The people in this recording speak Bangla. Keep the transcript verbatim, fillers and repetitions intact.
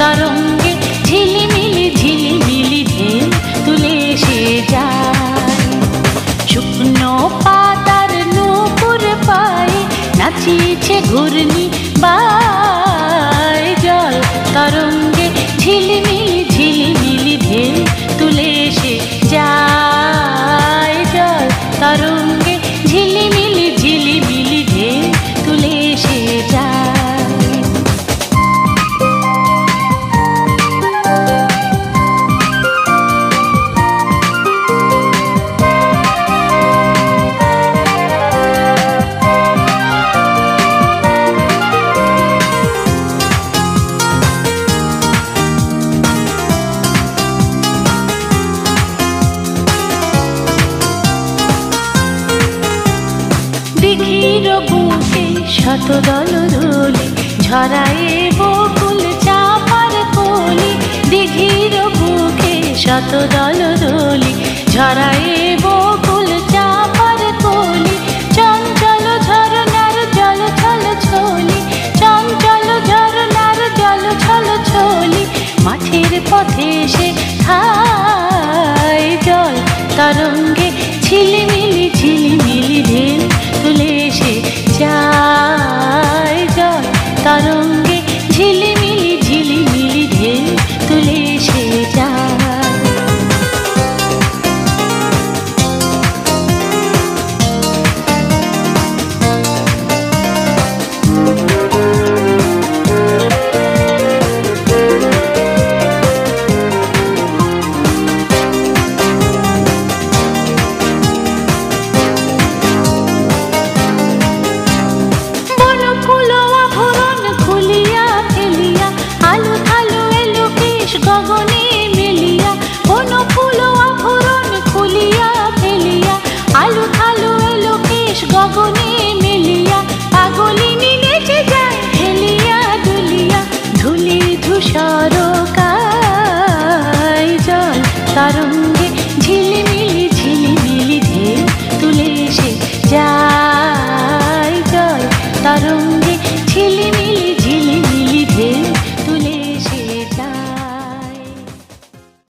তরঙ্গে ঝিলিমিলি ঝিলিমিলি ঢেউ তুলে এসে যায়। শুকনো পাতার নূপুর পায়ে নাচিছে ঘূর্ণি বায়। জল তরঙ্গে ঝিলিমিলি ঝিলিমিলি ঢেউ তুলে এসে যায়। জল তরঙ্গে ঝিলিমিলি ঝিলিমিলি ঢেউ তুলে এসে যায়। দিঘির বুকে শত দল দোলে ঝরায়ে বকুল চাপার কলি। দিঘির বুকে শত দল দোলে ঝরায়ে